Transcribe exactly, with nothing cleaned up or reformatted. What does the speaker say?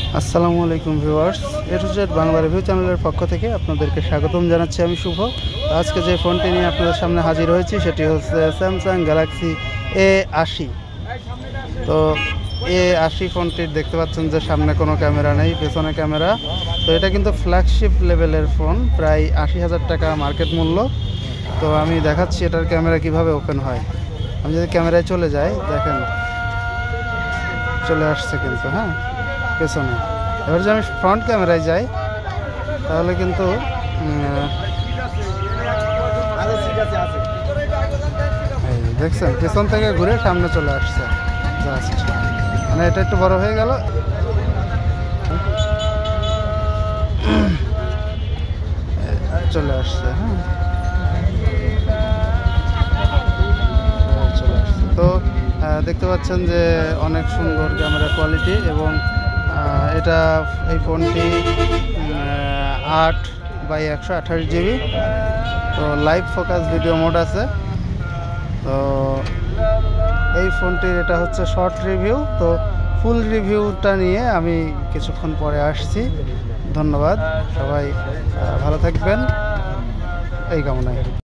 আসসালামু আলাইকুম viewers, A to Z Bangla review চ্যানেলের পক্ষ থেকে আপনাদেরকে স্বাগতম জানাচ্ছি। আমি শুভ। আজকে যে ফোনটি নিয়ে আপনাদের সামনে হাজির হয়েছি সেটি হচ্ছে স্যামসাং গ্যালাক্সি এ আশি। তো এ আশি ফোনটির দেখতে পাচ্ছেন যে সামনে কোনো ক্যামেরা নেই, পেছনে ক্যামেরা। তো এটা কিন্তু ফ্ল্যাগশিপ লেভেলের ফোন, প্রায় আশি হাজার টাকা মার্কেট মূল্য। তো আমি দেখাচ্ছি এটার ক্যামেরা কিভাবে ওপেন হয়। আমি যদি ক্যামেরায় চলে যাই, দেখেন চলে আসছে কিন্তু, হ্যাঁ পেছনে। এবার যদি আমি ফ্রন্ট ক্যামেরায় যাই তাহলে কিন্তু দেখছেন পেছন থেকে ঘুরে সামনে চলে আসছে জাস্ট, মানে এটা একটু বড় হয়ে গেল। চলে আসছে, হ্যাঁ চলে আসছে। তো দেখতে পাচ্ছেন যে অনেক সুন্দর ক্যামেরা কোয়ালিটি, এবং এটা এই ফোনটি আট বাই একশো আঠাশ জিবি। তো লাইভ ফোকাস ভিডিও মোড আছে। তো এই ফোনটির এটা হচ্ছে শর্ট রিভিউ। তো ফুল রিভিউটা নিয়ে আমি কিছুক্ষণ পরে আসছি। ধন্যবাদ, সবাই ভালো থাকবেন এই কামনায়।